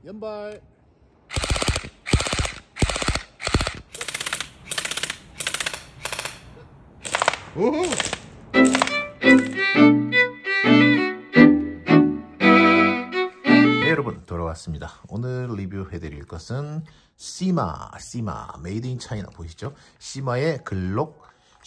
연발. 오호. 네, 여러분 돌아왔습니다. 오늘 리뷰해드릴 것은 시마 메이드 인 차이나 보이시죠? 시마의 글록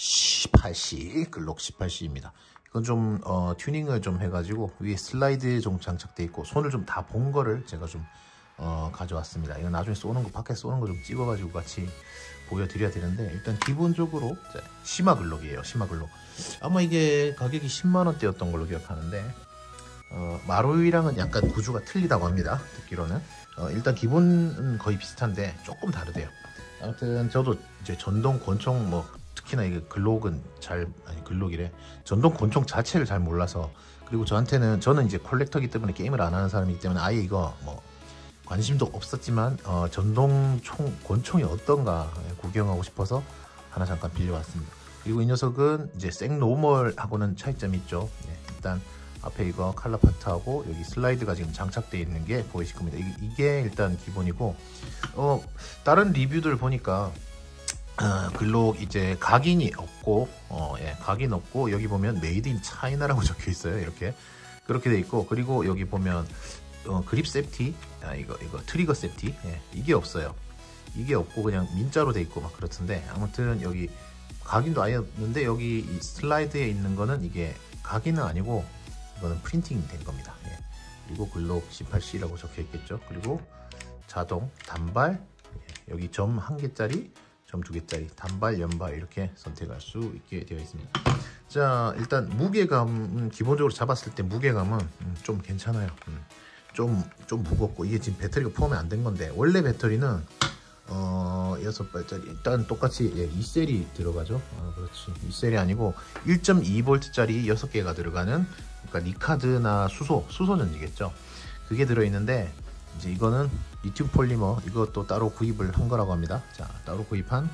18C입니다. 이건 좀 튜닝을 좀 해가지고 위에 슬라이드 좀 장착돼 있고 손을 좀 다 본 거를 제가 좀 가져왔습니다. 이거 나중에 쏘는 거, 밖에 쏘는 거 좀 찍어가지고 같이 보여드려야 되는데, 일단 기본적으로 시마 글록이에요. 시마 글록. 아마 이게 가격이 10만원대였던 걸로 기억하는데, 마루이랑은 약간 구조가 틀리다고 합니다. 듣기로는. 일단 기본은 거의 비슷한데 조금 다르대요. 아무튼 저도 이제 전동 권총, 뭐 특히나 이게 글록은 글록이래. 전동 권총 자체를 잘 몰라서, 그리고 저는 이제 콜렉터기 때문에 게임을 안 하는 사람이기 때문에 아예 이거 뭐 관심도 없었지만 전동 권총이 어떤가 구경하고 싶어서 하나 잠깐 빌려왔습니다. 그리고 이 녀석은 이제 생노멀하고는 차이점이 있죠. 일단 앞에 이거 칼라 파트하고 여기 슬라이드가 지금 장착되어 있는 게 보이실 겁니다. 이게 일단 기본이고, 다른 리뷰들 보니까 글록 이제 각인이 없고, 각인 없고, 여기 보면 메이드 인 차이나라고 적혀 있어요. 이렇게 그렇게 돼 있고, 그리고 여기 보면 그립 세프티, 이거 트리거 세프티, 이게 없어요. 이게 없고 그냥 민자로 돼 있고 막 그렇던데, 아무튼 여기 각인도 아예 없는데, 여기 이 슬라이드에 있는 거는 이게 각인은 아니고 이거는 프린팅 된 겁니다. 그리고 글록 18C라고 적혀 있겠죠. 그리고 자동 단발, 여기 점 1개짜리, 점 2개짜리, 단발, 연발 이렇게 선택할 수 있게 되어 있습니다. 자, 일단 무게감은 기본적으로 잡았을 때 무게감은 좀 괜찮아요. 좀 무겁고, 이게 지금 배터리가 포함이 안 된 건데, 원래 배터리는 6발짜리, 일단 똑같이 2셀이 들어가죠. 그렇지, 2셀이 아니고 1.2V짜리 6개가 들어가는, 그러니까 니카드나 수소전지겠죠. 그게 들어있는데, 이제 이거는 리튬 폴리머, 이것도 따로 구입을 한 거라고 합니다. 자, 따로 구입한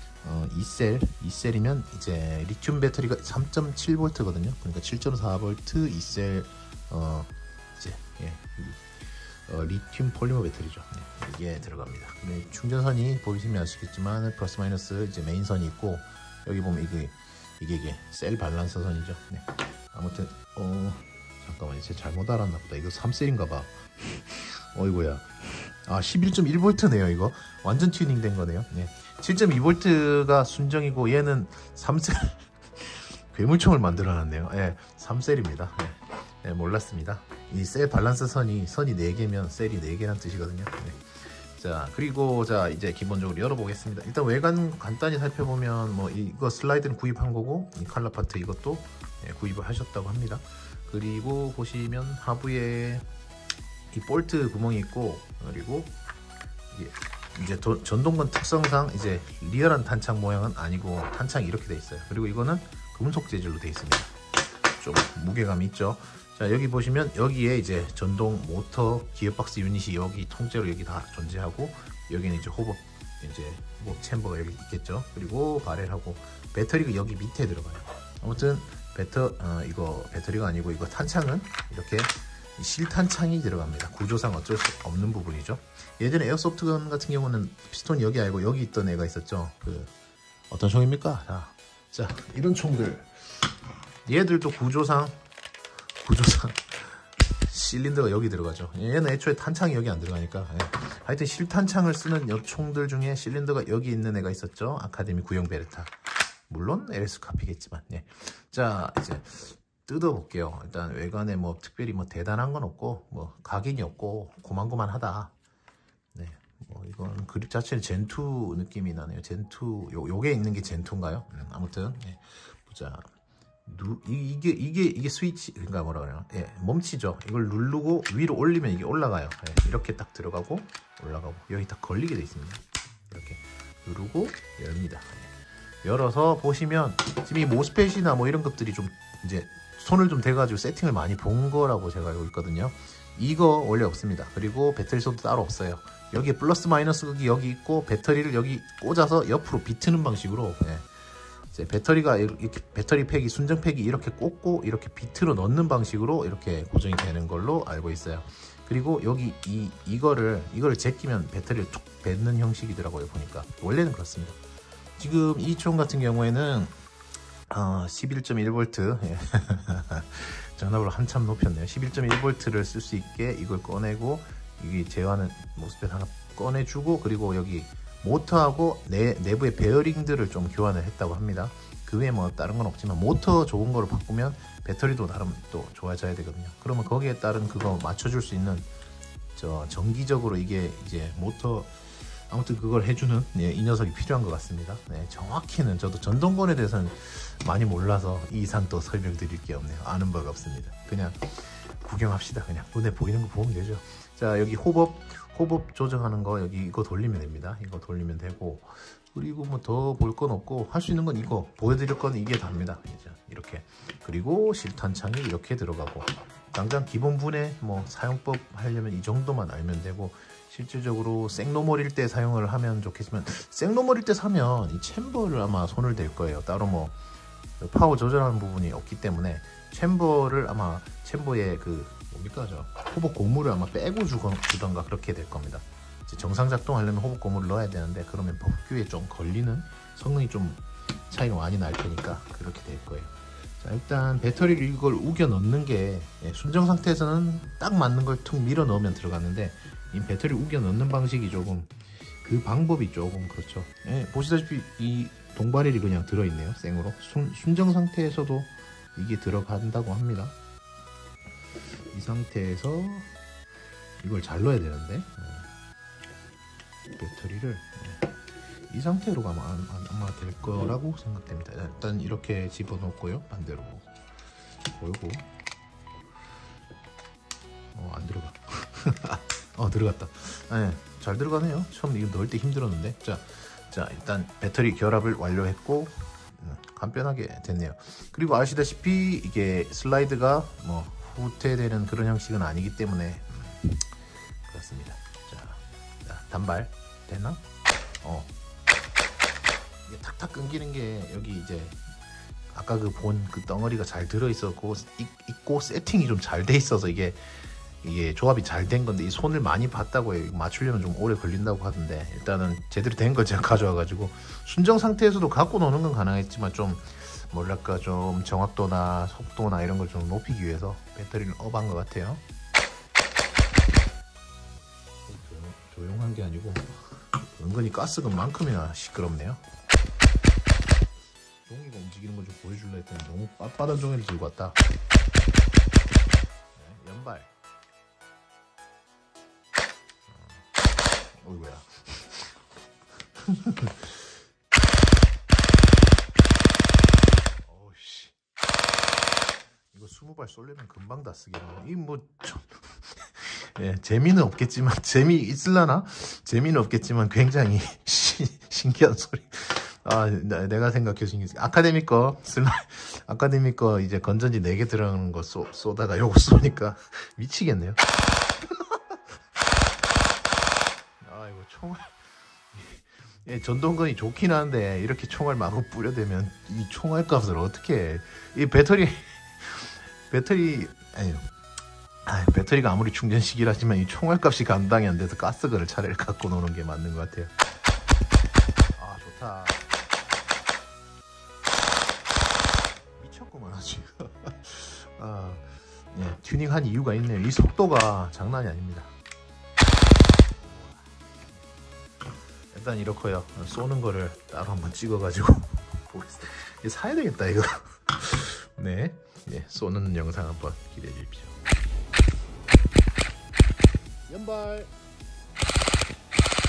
2셀이면 이제 리튬 배터리가 3.7V거든요. 그러니까 7.4V 2셀 리튬 폴리머 배터리죠. 이게 들어갑니다. 충전선이 보시면 아시겠지만 플러스 마이너스 이제 메인선이 있고, 여기 보면 이게 셀 밸런서 선이죠. 아무튼 잠깐만요, 제가 잘못 알았나 보다. 이거 3셀인가 봐. 어이구야. 11.1V네요. 이거 완전 튜닝 된 거네요. 7.2V가 순정이고 얘는 3셀 괴물총을 만들어 놨네요. 3셀입니다. 몰랐습니다. 이 셀 밸런스 선이 4개면 셀이 4개란 뜻이거든요. 자, 그리고 자, 이제 기본적으로 열어보겠습니다. 일단 외관 간단히 살펴보면, 뭐 이거 슬라이드는 구입한 거고, 이 칼라 파트 이것도 구입을 하셨다고 합니다. 그리고 보시면 하부에 이 볼트 구멍이 있고, 그리고 이제 전동건 특성상 이제 리얼한 탄창 모양은 아니고 탄창이 이렇게 돼 있어요. 그리고 이거는 금속 재질로 돼 있습니다. 좀 무게감이 있죠. 자, 여기 보시면 여기에 이제 전동 모터 기어박스 유닛이 여기 통째로 여기 다 존재하고, 여기는 이제 호법 챔버가 여기 있겠죠. 그리고 바렐하고 배터리가 여기 밑에 들어가요. 아무튼 이거 배터리가 아니고 이거 탄창은 이렇게 실탄창이 들어갑니다. 구조상 어쩔 수 없는 부분이죠. 예전에 에어소프트건 같은 경우는 피스톤이 여기 아니고 여기 있던 애가 있었죠. 어떤 총입니까? 자, 이런 총들, 얘들도 구조상 실린더가 여기 들어가죠. 얘는 애초에 탄창이 여기 안 들어가니까. 하여튼 실탄창을 쓰는 총들 중에 실린더가 여기 있는 애가 있었죠. 아카데미 구형 베르타, 물론 LS 카피겠지만. 자, 이제 뜯어볼게요. 일단 외관에 뭐 특별히 뭐 대단한 건 없고, 뭐 각인이 없고 고만고만하다. 뭐 이건 그립 자체는 젠2 느낌이 나네요. 젠2, 요게 있는 게 젠2인가요? 아무튼 보자. 이게 스위치, 그러니까 뭐라 그래요? 멈치죠. 이걸 누르고 위로 올리면 이게 올라가요. 이렇게 딱 들어가고 올라가고, 여기 딱 걸리게 돼 있습니다. 이렇게 누르고 열립니다. 열어서 보시면 지금 이 모스펫이나 뭐 이런 것들이 좀 이제 손을 좀 대가지고 세팅을 많이 본 거라고 제가 알고 있거든요. 이거 원래 없습니다. 그리고 배터리 소도 따로 없어요. 여기에 플러스 마이너스 극이 여기 있고, 배터리를 여기 꽂아서 옆으로 비트는 방식으로 이제 배터리가 이렇게 배터리 팩이 순정 팩이 이렇게 꽂고 이렇게 비트로 넣는 방식으로 이렇게 고정이 되는 걸로 알고 있어요. 그리고 여기 이거를 제끼면 배터리를 툭 뱉는 형식이더라고요. 보니까 원래는 그렇습니다. 지금 이 총 같은 경우에는 11.1V 예. 전압을 한참 높였네요. 11.1V를 쓸 수 있게 이걸 꺼내고 이게 제어하는 모스펫 하나 꺼내주고, 그리고 여기 모터하고 내부의 베어링들을 좀 교환을 했다고 합니다. 그 외에 뭐 다른 건 없지만 모터 좋은 거를 바꾸면 배터리도 나름 또 좋아져야 되거든요. 그러면 거기에 따른 그거 맞춰줄 수 있는 정기적으로 이게 이제 모터 아무튼 그걸 해주는 이 녀석이 필요한 것 같습니다. 네, 정확히는 저도 전동건에 대해서는 많이 몰라서 이 이상 또 설명드릴 게 없네요. 아는 바가 없습니다. 그냥 구경합시다. 그냥 눈에 보이는 거 보면 되죠. 자, 여기 호법 조정하는 거 여기 이거 돌리면 됩니다. 이거 돌리면 되고, 그리고 뭐 더 볼 건 없고 할 수 있는 건 이거 보여드릴 건 이게 답니다. 이렇게. 그리고 실탄창이 이렇게 들어가고, 당장 기본 분해 뭐 사용법 하려면 이 정도만 알면 되고, 실질적으로 생노멀일 때 사용을 하면 좋겠지만 생노멀일 때 사면 이 챔버를 아마 손을 댈 거예요. 따로 뭐 파워 조절하는 부분이 없기 때문에 챔버를 아마 챔버에 그 뭡니까 저 호복 고무를 아마 빼고 주던가 그렇게 될 겁니다. 이제 정상 작동하려면 호복 고무를 넣어야 되는데 그러면 법규에 좀 걸리는 성능이 좀 차이가 많이 날 테니까 그렇게 될 거예요. 자, 일단 배터리를 이걸 우겨 넣는 게 순정 상태에서는 딱 맞는 걸 툭 밀어 넣으면 들어갔는데, 이 배터리 우겨 넣는 방식이 조금 그 방법이 조금 그렇죠. 보시다시피 이 동바렐이 그냥 들어있네요. 생으로 순정 상태에서도 이게 들어간다고 합니다. 이 상태에서 이걸 잘 넣어야 되는데 배터리를 이 상태로 가면 아마 될 거라고 생각됩니다. 일단 이렇게 집어넣고요. 반대로 보이고 안 들어가. 들어갔다. 네, 잘 들어가네요. 처음 이거 넣을 때 힘들었는데. 자 일단 배터리 결합을 완료했고 간편하게 됐네요. 그리고 아시다시피 이게 슬라이드가 뭐 후퇴되는 그런 형식은 아니기 때문에 그렇습니다. 자, 단발 되나? 이게 탁탁 끊기는 게 여기 이제 아까 그 덩어리가 잘 들어 있었고 있고 세팅이 좀 잘 돼 있어서 이게 조합이 잘 된 건데, 이 손을 많이 봤다고 해요. 맞추려면 좀 오래 걸린다고 하던데, 일단은 제대로 된 거 제가 가져와 가지고 순정 상태에서도 갖고 노는 건 가능했지만 좀 뭐랄까 좀 정확도나 속도나 이런 걸 좀 높이기 위해서 배터리를 업한 것 같아요. 조용한 게 아니고 은근히 가스건만큼이나 시끄럽네요. 종이가 움직이는 걸 좀 보여줄라 했더니 너무 빳빳한 종이를 들고 왔다. 네, 연발. 어이구야. 어우씨. 이거 20발 쏠려면 금방 다 쓰겠네. 재미는 없겠지만, 재미 있을라나? 재미는 없겠지만 굉장히 신기한 소리. 내가 생각해 준 게 아카데미 거 이제 건전지 4개 들어가는 거 쏘다가 요거 쏘니까 미치겠네요. 이거 총알 전동건이 좋긴 한데 이렇게 총알 마구 뿌려대면 이 총알 값을 어떻게 해? 이 배터리가 아무리 충전식이라지만 이 총알 값이 감당이 안 돼서 가스거를 차라리 갖고 노는 게 맞는 것 같아요. 좋다. 미쳤구만 아주. 튜닝한 이유가 있네요. 이 속도가 장난이 아닙니다. 일단 이렇고요. 쏘는 거를 따로 한번 찍어가지고 보겠습니다. 이거 사야 되겠다 이거. 네, 쏘는 영상 한번 기대해 주십시오. 연발.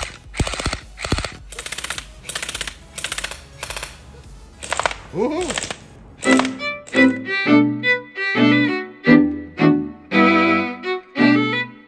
오호.